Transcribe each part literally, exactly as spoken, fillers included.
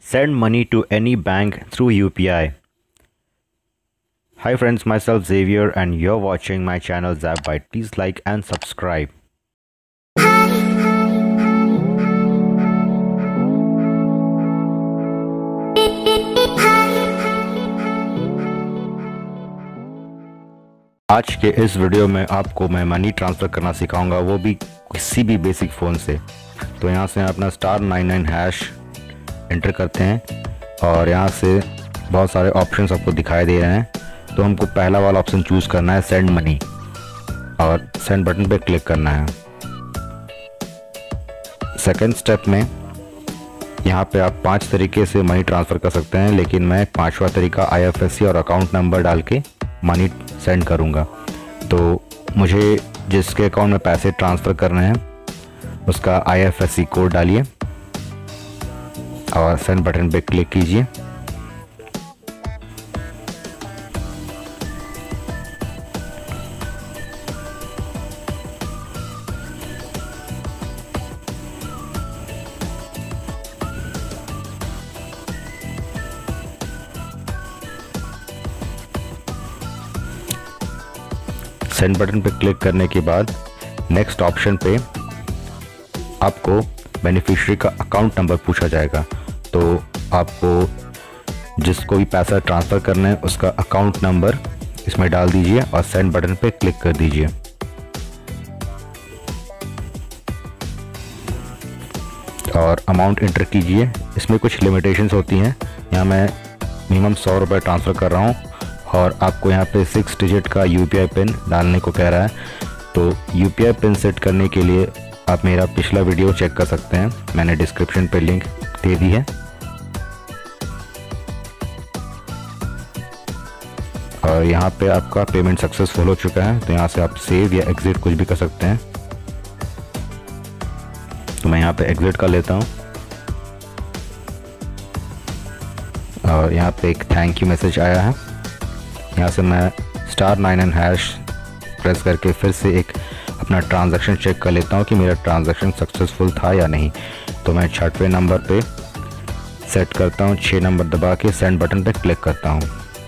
Send money to any bank through U P I. Hi friends, myself Xavier and you're watching my channel ZapByte. Please like and subscribe. आज के इस video में आपको मैं money transfer करना सिखाऊंगा, वो भी किसी भी बेसिक फ़ोन से। तो यहाँ से अपना star nine nine hash enter करते हैं और यहाँ से बहुत सारे ऑप्शंस आपको दिखाई दे रहे हैं। तो हमको पहला वाला ऑप्शन चूज़ करना है, सेंड मनी, और सेंड बटन पे क्लिक करना है। सेकंड स्टेप में यहाँ पे आप पांच तरीके से मनी ट्रांसफ़र कर सकते हैं, लेकिन मैं पांचवा तरीका आई एफ एस सी और अकाउंट नंबर डाल के मनी सेंड करूँगा। तो मुझे जिसके अकाउंट में पैसे ट्रांसफ़र करने हैं उसका I F S C code डालिए और सेंड बटन पे क्लिक कीजिए। सेंड बटन पे क्लिक करने के बाद नेक्स्ट ऑप्शन पे आपको बेनिफिशियरी का अकाउंट नंबर पूछा जाएगा। तो आपको जिसको भी पैसा ट्रांसफ़र करना है उसका अकाउंट नंबर इसमें डाल दीजिए और सेंड बटन पे क्लिक कर दीजिए। और अमाउंट इंटर कीजिए। इसमें कुछ लिमिटेशंस होती हैं। यहाँ मैं मिनिमम सौ रुपये ट्रांसफ़र कर रहा हूँ और आपको यहाँ पे सिक्स डिजिट का यू पी आई पिन डालने को कह रहा है। तो U P I pin set करने के लिए आप मेरा पिछला वीडियो चेक कर सकते हैं, मैंने डिस्क्रिप्शन पे लिंक दे दी है। और यहाँ पे आपका पेमेंट सक्सेसफुल हो चुका है। तो यहाँ से आप सेव या एग्ज़िट कुछ भी कर सकते हैं। तो मैं यहाँ पे एग्ज़िट कर लेता हूँ और यहाँ पे एक थैंक यू मैसेज आया है। यहाँ से मैं star nine nine hash press करके फिर से एक अपना ट्रांजैक्शन चेक कर लेता हूँ कि मेरा ट्रांजैक्शन सक्सेसफुल था या नहीं। तो मैं छठवें नंबर पे सेट करता हूँ, छः नंबर दबा के सेंड बटन पे क्लिक करता हूँ।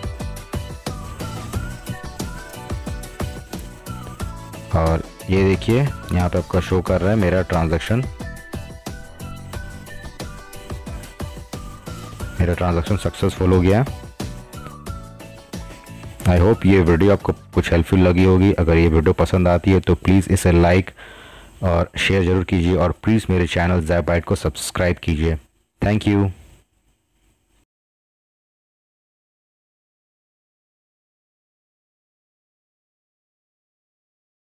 और ये देखिए यहाँ पे आपका शो कर रहा है मेरा ट्रांजैक्शन मेरा ट्रांजैक्शन सक्सेसफुल हो गया। आई होप ये वीडियो आपको कुछ हेल्पफुल लगी होगी। अगर ये वीडियो पसंद आती है तो प्लीज़ इसे लाइक और शेयर ज़रूर कीजिए और प्लीज़ मेरे चैनल ज़ैपबाइट को सब्सक्राइब कीजिए। Thank you.